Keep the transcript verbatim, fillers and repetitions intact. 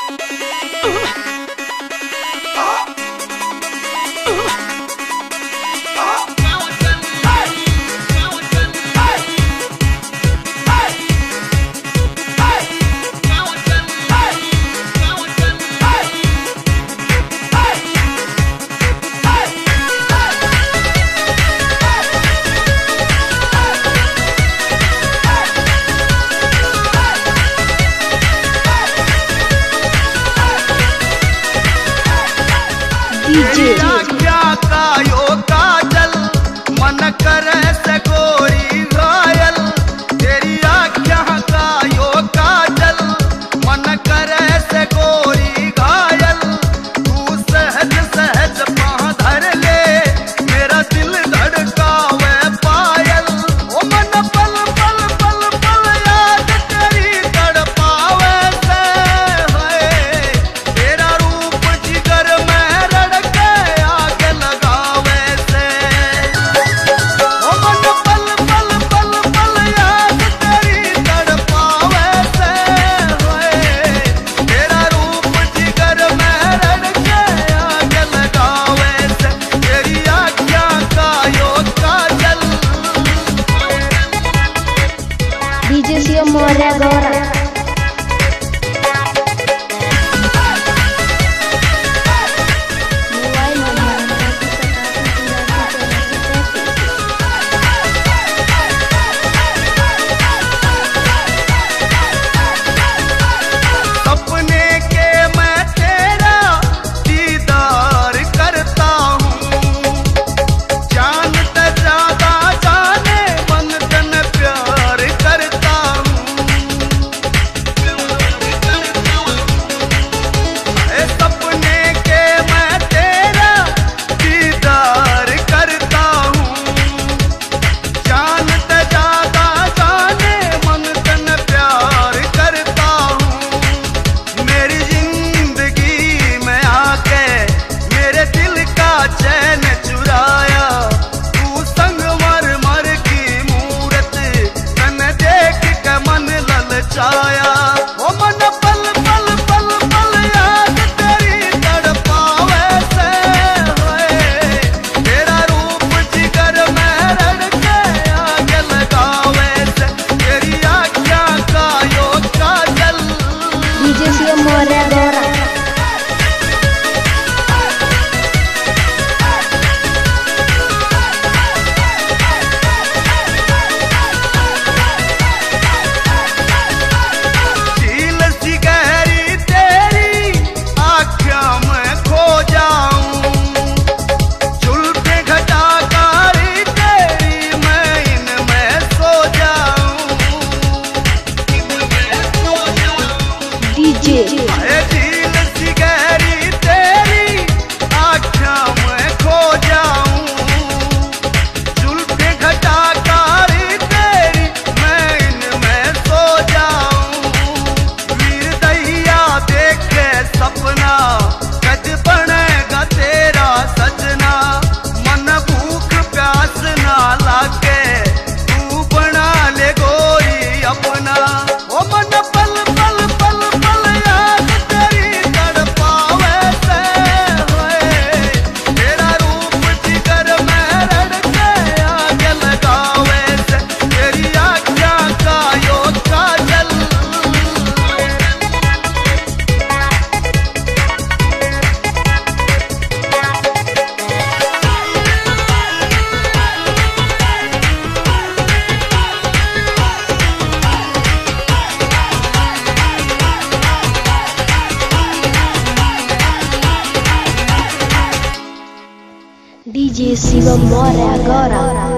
क्या कायो काजल मन करे से गोरी घायल। तेरी आख्या कायो काजल मन करे से गोरी घायल। तू सहज सहज पाँ धर ले मेरा दिल धड़कावे पायल। ओ मन पल पल पल पल याद तेरी तड़पावे से है। तेरा रूप जिगर में डीजे शिवम मौर्य गौरा। सपने के मैं तेरा दीदार करता हूँ। जानते ज्यादा जाने मन तन प्यार करता हूँ। सपने के मैं तेरा दीदार करता हूँ। जानते ज्यादा जाने मन तन प्यार करता हूँ। मेरी जिंदगी में आके मेरे दिल का चैन चुराया। तू संग मर मर की मूरत तन देख के मन ललचाया। ओ मन पल पल पल पल याद तेरी तड़पावे से है। तेरा रूप जिगर में रड़के आग लगावे से। तेरी आख्या कायो काजल। डीजे शिवम मौर्य गौरा। झील सी गहरी तेरी आख्या में खो जाऊं। जुल्फे घटा कारी तेरी मैं इनमें सो जाऊं। डीजे झील सी गहरी तेरी आख्या में खो जाऊं। जुल्फे घटा कारी तेरी मैं इनमें सो जाऊं। वीर दैया देखे सपना कद बनेगा तेरा सजना। मन भूख प्यास ना लागे तू बना ले गोरी अपना। ओ मन पल पल पल पल याद तेरी तड़पावे से है। तेरा रूप जिगर में रड़के आग लगावे से। तेरी आख्या कायो काजल। डीजे शिवम मौर्य गौरा।